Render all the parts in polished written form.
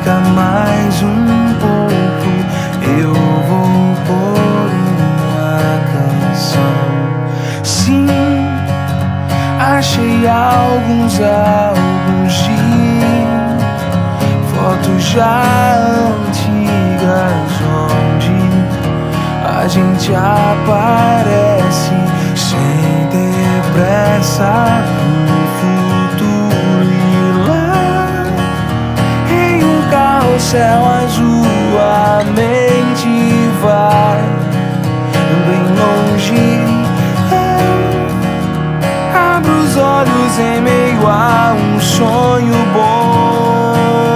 fica mais um pouco, eu vou pôr uma canção. Sim, achei alguns álbuns de fotos já antigas, onde a gente aparece sem ter pressa no futuro. E lá em um carrossel azul a mente vai bem longe. Abro os olhos em meio a um sonho bom,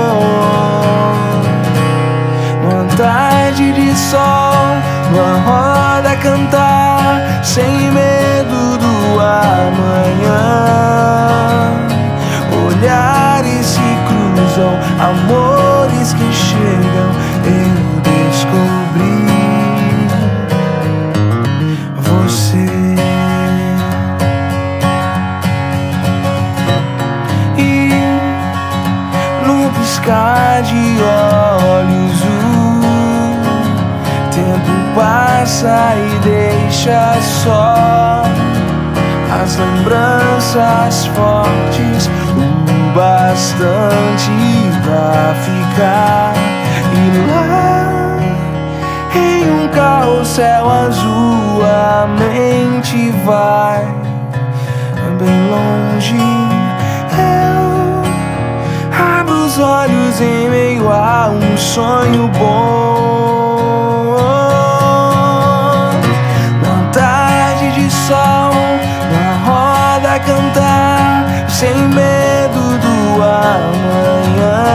numa tarde de sol, numa roda cantar, sem medo do amanhã. Olhares se cruzam, amores que chegam, eu descobri você. E no piscar de olhos o tempo passa e deixa só as lembranças fortes, o bastante pra ficar. E lá em um carrossel azul a mente vai bem longe. Eu abro os olhos em meio a um sonho bom, numa tarde de sol, numa roda cantar, sem medo do amanhã.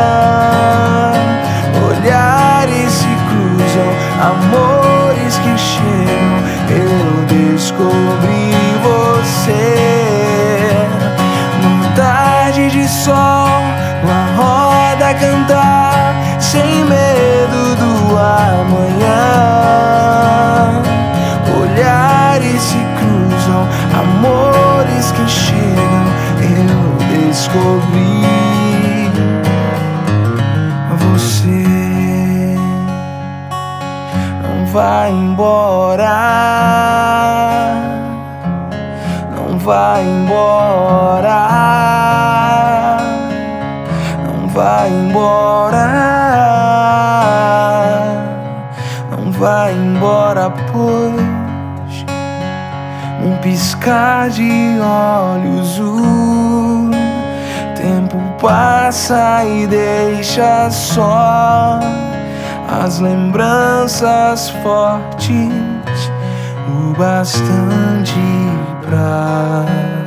Olhares se cruzam, amores que chegam, eu descobri você. Numa tarde de sol, numa roda cantar, sem medo do amanhã. Olhares se cruzam, amores que chegam, eu descobri você. Não vai embora, não vai embora, não vai embora, não vai embora, pois num piscar de olhos o tempo passa e deixa só as lembranças fortes, o bastante pra